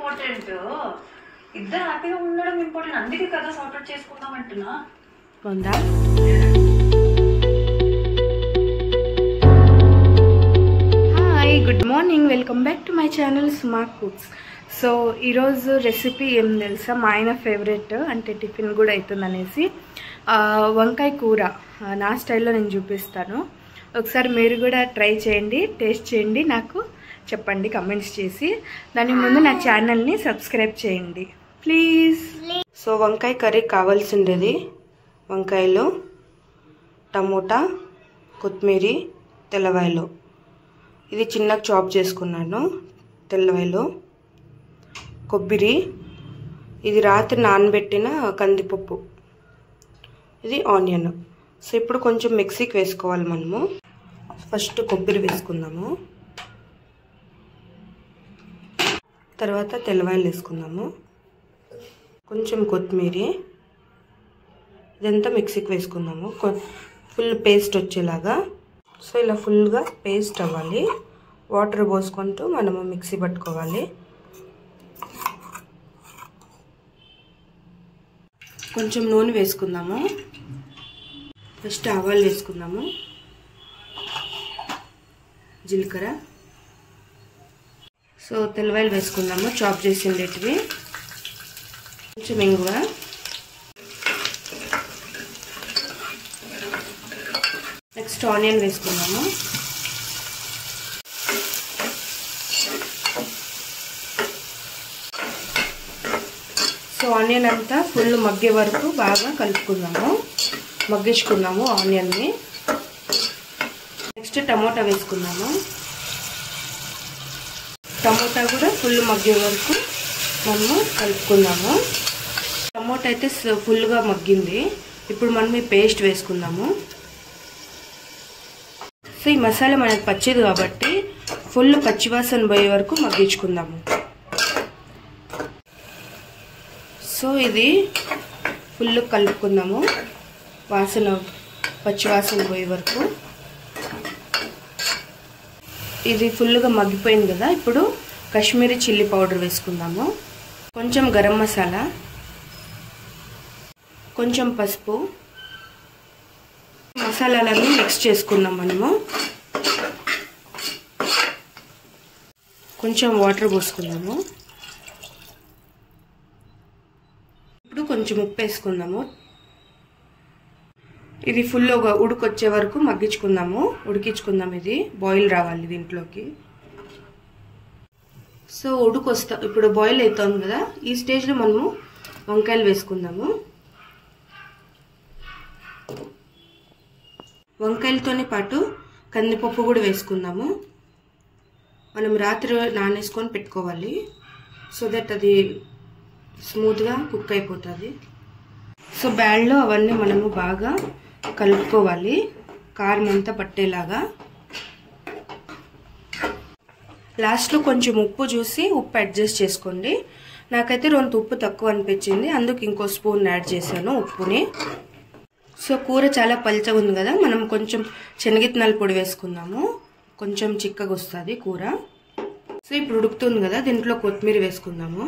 Important. ఇద్దరు హ్యాపీగా ఉండడం ఇంపార్టెంట్. అందుకే కదా సార్ట్ అవుట్ చేసుకుందాం అంటున్నా. ఉందా? Hi, good morning. Welcome back to my channel Suma cooks. So ఈరోజు రెసిపీ ఏం తెలుసా, మా ఆయన ఫేవరెట్, అంటే టిఫిన్ కూడా అవుతుంది అనేసి వంకాయ కూర నా స్టైల్లో నేను చూపిస్తాను. ఒకసారి మీరు కూడా ట్రై చేయండి, టేస్ట్ చేయండి, నాకు చెప్పండి కమెంట్స్ చేసి. దాని ముందు నా ఛానల్ని సబ్స్క్రైబ్ చేయండి ప్లీజ్. సో వంకాయ కర్రీ కావాల్సిండేది వంకాయలు, టమోటా, కొత్తిమీర, తెల్లవాయలు. ఇది చిన్నగా చాప్ చేసుకున్నాను. తెల్లవాయలు, కొబ్బరి, ఇది రాత్రి నానబెట్టిన కందిపప్పు, ఇది ఆనియన్. సో ఇప్పుడు కొంచెం మిక్సీకి వేసుకోవాలి మనము. ఫస్ట్ కొబ్బరి వేసుకుందాము, తర్వాత తెల్లవాయలు వేసుకుందాము, కొంచెం కొత్తిమీర, ఇదంతా మిక్సీకి వేసుకుందాము ఫుల్ పేస్ట్ వచ్చేలాగా. సో ఇలా ఫుల్గా పేస్ట్ అవ్వాలి. వాటర్ పోసుకుంటూ మనము మిక్సీ పట్టుకోవాలి. కొంచెం నూనె వేసుకుందాము. ఫస్ట్ ఆవాలు వేసుకుందాము, జీలకర్ర, సో తెల్లవాయలు వేసుకుందాము చాప్ చేసిండేటివి, కొంచెం ఇంగువ, నెక్స్ట్ ఆనియన్ వేసుకుందాము. సో ఆనియన్ అంతా ఫుల్ మగ్గే వరకు బాగా కలుపుకుందాము, మగ్గించుకుందాము ఆనియన్ని. నెక్స్ట్ టమోటా వేసుకుందాము. టమోటా కూడా ఫుల్ మగ్గే వరకు మనము కలుపుకుందాము. టమోటా అయితే ఫుల్గా మగ్గింది. ఇప్పుడు మనం ఈ పేస్ట్ వేసుకుందాము. సో ఈ మసాలా మనకు పచ్చిది కాబట్టి ఫుల్ పచ్చివాసన పోయే వరకు మగ్గించుకుందాము. సో ఇది ఫుల్ కలుపుకుందాము, వాసన పచ్చివాసన పోయే వరకు. ఇది ఫుల్గా మగ్గిపోయింది కదా. ఇప్పుడు కాశ్మీరీ చిల్లీ పౌడర్ వేసుకుందాము, కొంచెం గరం మసాలా, కొంచెం పసుపు. మసాలాలన్నీ మిక్స్ చేసుకుందాం మనము. కొంచెం వాటర్ పోసుకుందాము. ఇప్పుడు కొంచెం ఉప్పు వేసుకుందాము. ఇది ఫుల్గా ఉడికొచ్చే వరకు మగ్గించుకుందాము, ఉడికించుకుందాం. ఇది బాయిల్ రావాలి దీంట్లోకి. సో ఇప్పుడు బాయిల్ అవుతుంది కదా. ఈ స్టేజ్లో మనము వంకాయలు వేసుకుందాము. వంకాయలతోనే పాటు కందిపప్పు కూడా వేసుకుందాము. మనం రాత్రి నానేసుకొని పెట్టుకోవాలి, సో దట్ అది స్మూత్గా కుక్ అయిపోతుంది. సో బ్యాడ్లో అవన్నీ మనము బాగా కలుపుకోవాలి, కారం అంతా పట్టేలాగా. లాస్ట్లో కొంచెం ఉప్పు చూసి ఉప్పు అడ్జస్ట్ చేసుకోండి. నాకైతే 2 ఉప్పు తక్కువ అనిపించింది, అందుకు ఇంకో స్పూన్ యాడ్ చేశాను ఉప్పుని. సో కూర చాలా పల్చగా ఉంది కదా, మనం కొంచెం శనగిత్తనాల పొడి వేసుకుందాము, కొంచెం చిక్కగా వస్తుంది కూర. సో ఇప్పుడు ఉడుకుతుంది కదా, దీంట్లో కొత్తిమీర వేసుకుందాము.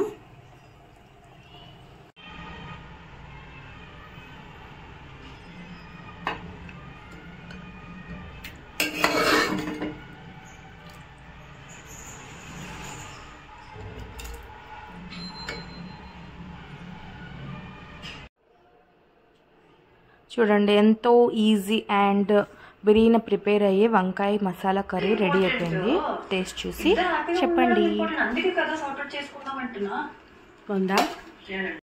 చూడండి, ఎంతో ఈజీ అండ్ బిర్యానీ ప్రిపేర్ అయ్యే వంకాయ మసాలా కర్రీ రెడీ అయిపోయింది. టేస్ట్ చూసి చెప్పండి. అందుకే కదా సార్ట్ అవుట్ చేసుకుందాం అంటున్నా. ఉందా?